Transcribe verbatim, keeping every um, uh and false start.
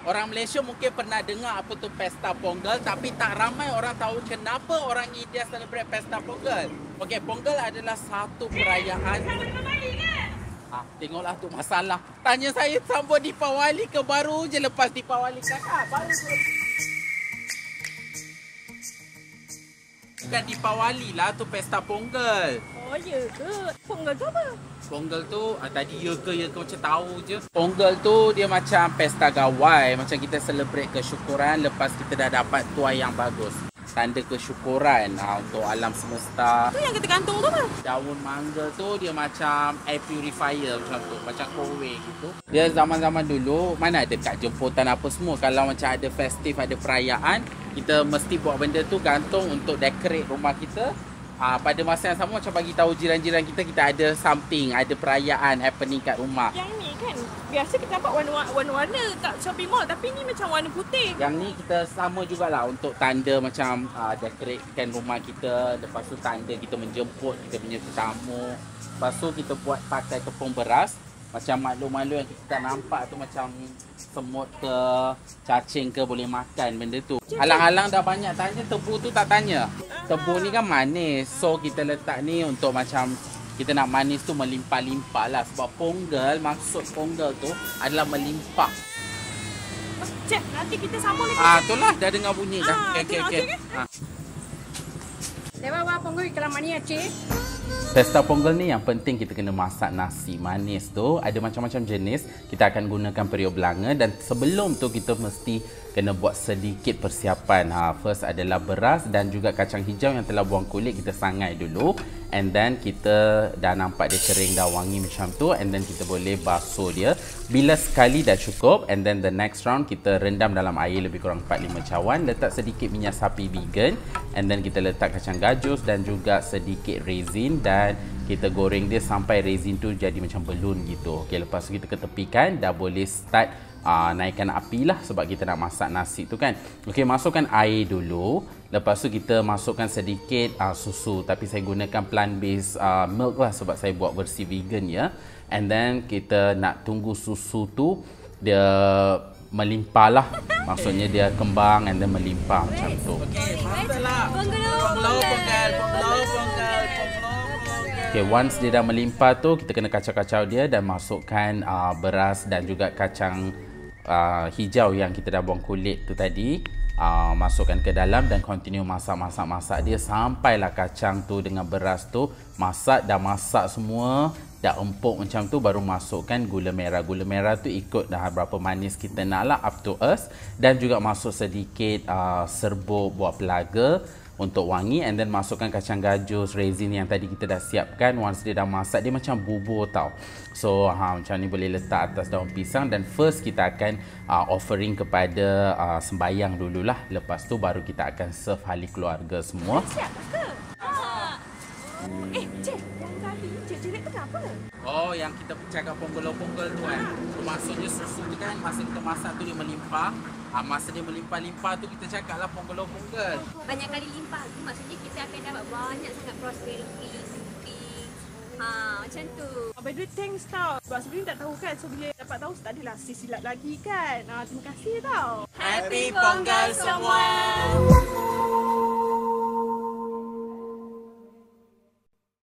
Orang Malaysia mungkin pernah dengar apa tu Pesta Ponggel, tapi tak ramai orang tahu kenapa orang India celebrate Pesta Ponggel. Okey, Ponggel adalah satu perayaan. Ah, tengoklah tu masalah. Tanya saya sambut Deepawali ke baru je lepas Deepawali kakak. Baru je. Bukan Deepawali lah tu Pesta Ponggel. Oh ya ke? Ponggel tu apa? Ponggel tu ah, tadi ya ke ya ke macam tahu je. Ponggel tu dia macam pesta gawai, macam kita celebrate kesyukuran lepas kita dah dapat tuai yang bagus. Tanda kesyukuran ah, untuk alam semesta. Tu yang kita gantung tu apa? Daun mangga tu dia macam air purifier macam tu, macam kowe gitu. Dia zaman-zaman dulu mana ada kad jemputan apa semua, kalau macam ada festif, ada perayaan, kita mesti buat benda tu gantung untuk decorate rumah kita. Ah, pada masa yang sama macam bagi tahu jiran-jiran kita kita ada something, ada perayaan happening kat rumah. Yang ni kan biasa kita nampak warna-warna kat shopping mall, tapi ni macam warna putih. Yang ni kita sama jugalah untuk tanda macam uh, decoratekan rumah kita. Lepas tu tanda kita menjemput kita punya tetamu. Lepas tu kita buat pakai tepung beras. Macam makhluk-makhluk yang kita tak nampak tu macam semut ke, cacing ke boleh makan benda tu. Alang-alang dah banyak tanya, tebu tu tak tanya. Tebu ni kan manis. So kita letak ni untuk macam kita nak manis tu melimpah-limpah lah. Sebab Ponggel, maksud Ponggel tu adalah melimpah. Cik, nanti kita sambung lagi. Ah, itulah dah dengar bunyi dah. Ah, Okey okey tengok, okey. okey, Ah. Lepas Ponggel ikan mani ya, Cik. Pesta Ponggel ni yang penting kita kena masak nasi manis tu. Ada macam-macam jenis. Kita akan gunakan periuk belanga dan sebelum tu kita mesti kena buat sedikit persiapan. Ha, first adalah beras dan juga kacang hijau yang telah buang kulit kita sangai dulu. And then kita dah nampak dia kering dah wangi macam tu. And then kita boleh basuh dia. Bila sekali dah cukup. And then the next round kita rendam dalam air lebih kurang empat lima cawan. Letak sedikit minyak sapi vegan. And then kita letak kacang gajus dan juga sedikit raisin. Dan kita goreng dia sampai raisin tu jadi macam belun gitu. Okey, lepas tu kita ketepikan. Dah boleh start Uh, naikkan api lah sebab kita nak masak nasi tu kan. Okey, masukkan air dulu. Lepas tu kita masukkan sedikit uh, susu. Tapi saya gunakan plant based uh, milk lah sebab saya buat versi vegan ya. And then kita nak tunggu susu tu dia melimpah lah. Maksudnya dia kembang and then melimpah macam tu. Okey, masalah. Ponggel, ponggel, ponggel, ponggel. Okay, once dia dah melimpah tu, kita kena kacau-kacau dia dan masukkan uh, beras dan juga kacang uh, hijau yang kita dah buang kulit tu tadi. Uh, masukkan ke dalam dan continue masak-masak-masak dia sampailah kacang tu dengan beras tu masak, dah masak semua, dah empuk macam tu, baru masukkan gula merah. Gula merah tu ikut dah berapa manis kita nak lah, up to us. Dan juga masuk sedikit uh, serbuk buah pelaga untuk wangi, and then masukkan kacang gajus, raisin yang tadi kita dah siapkan. Once dia dah masak, dia macam bubur tau. So ha, macam ni boleh letak atas daun pisang. Dan first kita akan uh, offering kepada uh, sembayang dululah. Lepas tu baru kita akan serve ahli keluarga semua. Siap ke? Ah. Hmm. Eh, Cik, yang tadi Cik Cik tu kenapa? Oh, yang kita cakap ponggel-ponggel tu kan. So, maksudnya susu tu kan masa kita masak tu dia melimpah. Ha, masa dia melimpah-limpah tu kita cakap lah ponggel-ponggel. Banyak kali limpah tu maksudnya kita akan dapat banyak sangat prosperity, ha, macam tu. Oh, by the way, thanks tau. Sebab sebelum ni tak tahu kan. So bila dapat tahu tak adalah silsilat lagi kan. Ah, terima kasih tau. Happy Ponggel semua.